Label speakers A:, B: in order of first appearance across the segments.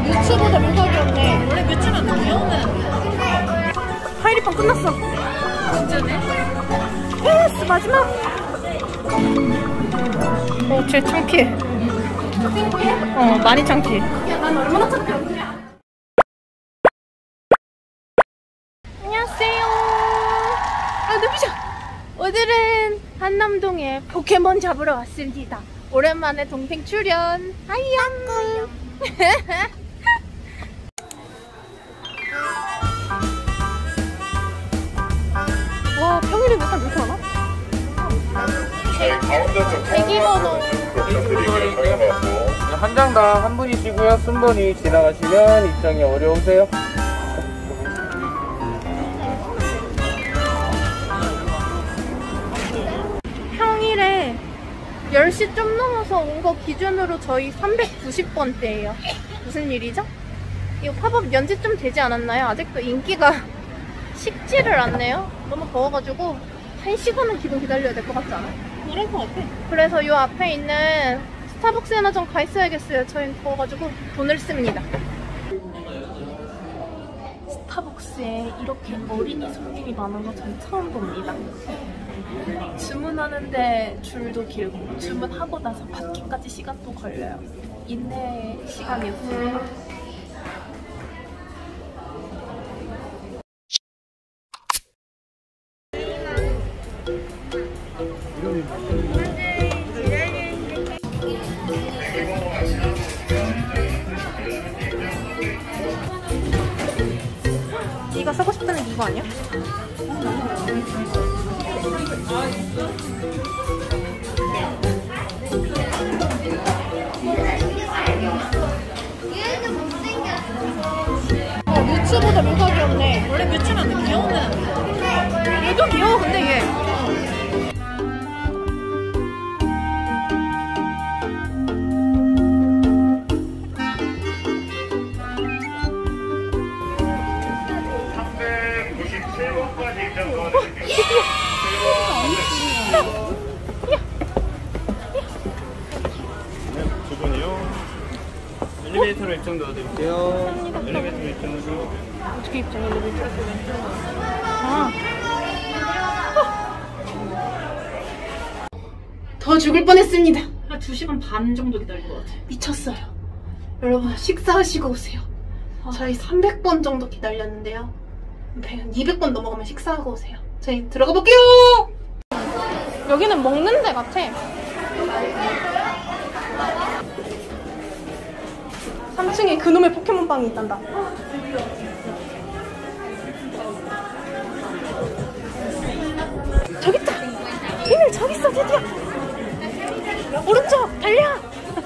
A: 뮤츠보다 묘가 귀엽네.
B: 원래 뮤츠는 귀여우는.
A: 하이리빵 끝났어.
B: 진짜네?
A: 예스 마지막. 쟤 창피해. 많이 창피해. 야, 난 얼마나 창피해. 안녕하세요. 누구죠? 오늘은 한남동에 포켓몬 잡으러 왔습니다. 오랜만에 동생 출연. 하이양. 와, 평일에 몇단 그렇게 많아? 대기번호
C: 한 장당 한 분이시고요. 순번이 지나가시면 입장이 어려우세요.
A: 평일에 10시 좀 넘어서 온 거 기준으로 저희 390번대예요. 무슨 일이죠? 이거 팝업 연지 좀 되지 않았나요? 아직도 인기가 식지를 않네요. 너무 더워가지고 1시간은 기본 기다려야 될 것 같지 않아요?
B: 그럴 것 같아.
A: 그래서 이 앞에 있는 스타벅스에나 좀 가 있어야겠어요. 저희는 더워가지고 돈을 씁니다. 스타벅스에 이렇게 어린이 손님이 많은 거 전 처음 봅니다. 주문하는데 줄도 길고 주문하고 나서 받기까지 시간도 걸려요. 인내 시간이었어요. 네가 사고 싶다는 게 이거 아니야? 뮤츠보다 묘가 귀엽네.
B: 원래 뮤츠는 귀여우는.
A: 얘도 귀여워. 근데 얘
C: 두 분이요. 엘리베이터로 입장 넣어드릴게요. 엘리베이터로 입장 넣어드릴게요.
A: 어떻게 입장 엘리베이터? 아. 더 죽을 뻔했습니다.
B: 한 2시간 반 정도 기다린 것 같아.
A: 미쳤어요. 여러분 식사하시고 오세요. 저희 300번 정도 기다렸는데요. 200번 넘어가면 식사하고 오세요. 저희 들어가 볼게요. 여기는 먹는 데 같아. 3층에 그놈의 포켓몬빵이 있단다. 저기 있다. 비밀 저기 있어. 드디어 오른쪽 달려.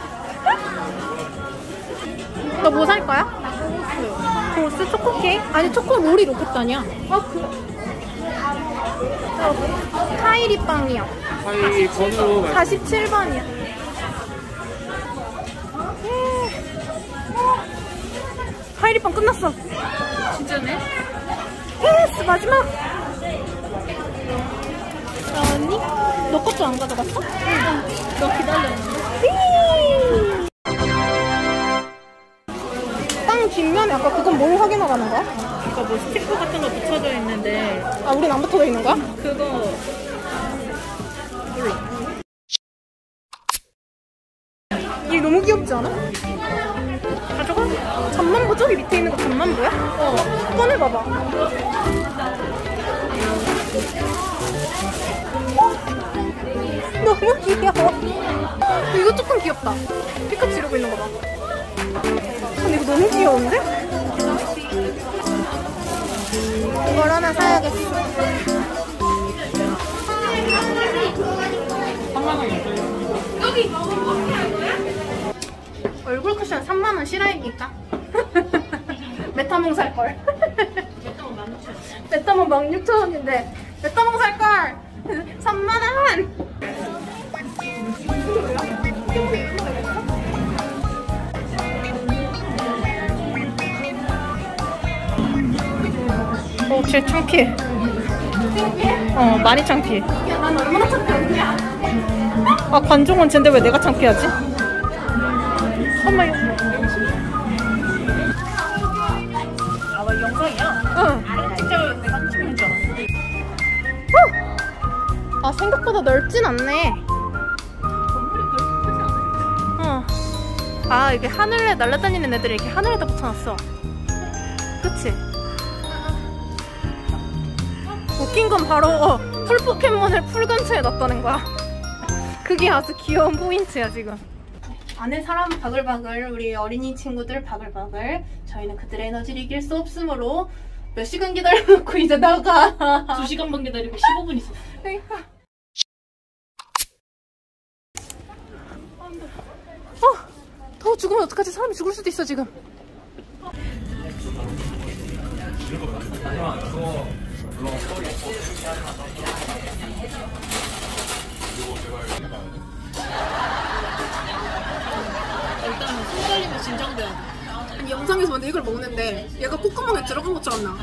A: 너 뭐 살 거야? 고스 초코 케이크? 아니 초코 오리 로켓단이야. 그래. 카이리 빵이요.
C: 하이 번호
A: 47번이요. 카이리 빵 끝났어.
B: 진짜네?
A: 예스 마지막. 언니? 너 것도 안 가져갔어? 응. 너 기다렸는데? 빵 뒷면에 아까 그건 뭘 확인하라는 거야?
B: 그러니까 뭐 스티커 같은 거 붙여져 있는데.
A: 아, 우린 안 붙어져 있는 거야?
B: 그거 몰라.
A: 얘 너무 귀엽지 않아? 가져가? 잠만보 저기 밑에 있는 거 잠만보야? 꺼내봐봐. 너무 귀여워. 이거 조금 귀엽다. 피카츄 이러고 있는 거 봐. 근데 이거 너무 귀여운데? 이걸 하나 사야겠어.
B: 3만원.
A: 여기! 얼굴 쿠션 3만원 실화입니까? 메타몽 살걸. 메타몽 16,000원인데 메타몽 살걸! 3만원! 쟤 창피해. 많이 창피해. 야, 난 얼마나 창피했냐? 아, 관종은 쟤인데 왜 내가 창피하지? 엄마 이거
B: 아, 왜 영상이야?
A: 응.
B: 진짜 내가 찍는 줄 알았어.
A: 아, 생각보다 넓진 않네.
B: 건물이 그렇게 크지 않아요?
A: 아, 이게 하늘에 날아다니는 애들이 이렇게 하늘에다 붙여놨어. 그치? 웃긴 건 바로 풀 포켓몬을 풀 근처에 놨다는 거야. 그게 아주 귀여운 포인트야, 지금. 안에 사람 바글바글, 우리 어린이 친구들 바글바글. 저희는 그들의 에너지를 이길 수 없으므로 몇 시간 기다려놓고 이제 나가.
B: 2시간만 기다리고 15분 있었어.
A: 그러니까. 더워 죽으면 어떡하지? 사람이 죽을 수도 있어, 지금.
B: 일단은 손 떨리면 진정돼야 돼.
A: 아니, 영상에서 먼저 이걸 먹는데 얘가 콧구멍에 들어간 것처럼 나.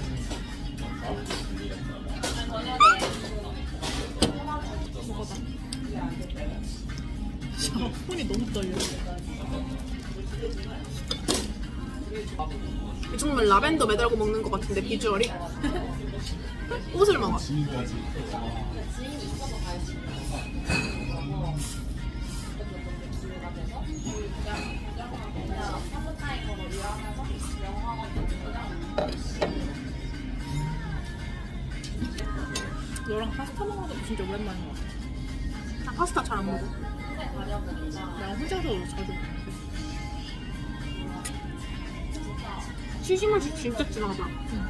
B: 먹어봐. 손이 너무 떨려.
A: 정말 라벤더 매달고 먹는 것 같은데 비주얼이. 옷을 먹어.
B: 너랑 파스타 먹는 것도 진짜 오랜만인 것 같아.
A: 나 파스타 잘 안 먹어.
B: 나 혼자서 자주 먹어.
A: 시식맛이 진짜 진하다.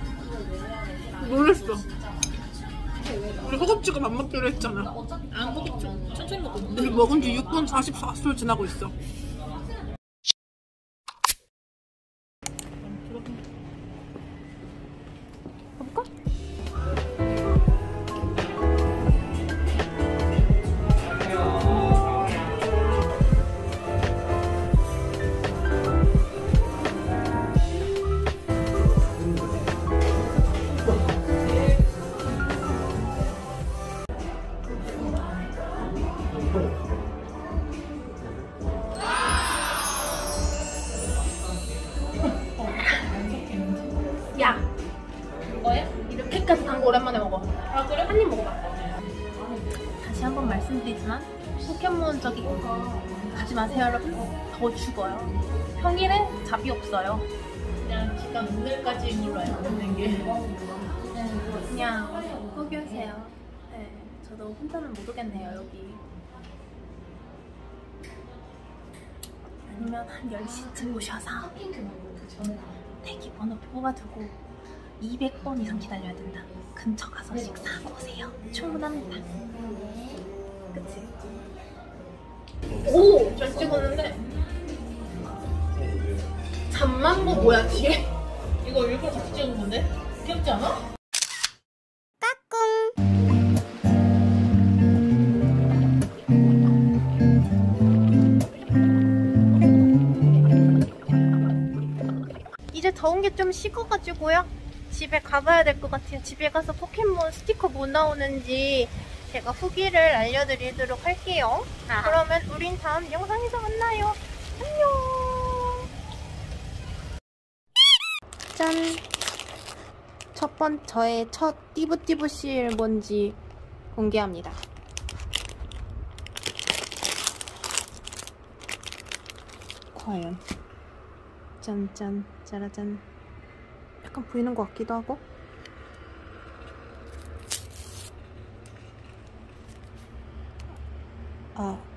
A: 놀랬어. 우리 허겁지겁 안 먹기로 했잖아.
B: 안 먹겠죠. 천천히 먹고 있는데.
A: 우리 먹은 지 6분 44초를 지나고 있어. 가볼까? 야!
B: 뭐야?
A: 이렇게까지 단 거 오랜만에 먹어.
B: 아, 그래?
A: 한 입 먹어봐. 다시 한번 말씀드리지만 포켓몬적인 거 가지 마세요, 여러분. 더 죽어요. 평일에 잡이 없어요.
B: 그냥 기간 오늘까지인 걸로 알고 있는 게.
A: 그냥 포기하세요. 네, 저도 혼자는 못 오겠네요, 여기. 아니면 한 10시쯤 오셔서 대기번호 뽑아두고 200번 이상 기다려야 된다. 근처 가서 식사하고 오세요. 충분합니다. 그치? 오! 잘 찍었는데 잠만보 뭐야 뒤에?
B: 이거 일부러 같이 찍은 건데? 귀엽지 않아? 이제 더운 게 좀 식어가지고요. 집에 가봐야 될 것 같아요. 집에 가서 포켓몬 스티커 뭐 나오는지 제가 후기를 알려드리도록 할게요. 그러면 우린 다음 영상에서 만나요. 안녕. 짠. 저의 첫 띠부띠부실 뭔지 공개합니다. 과연 짠짠 짜라짠. 약간 보이는 것 같기도 하고. 아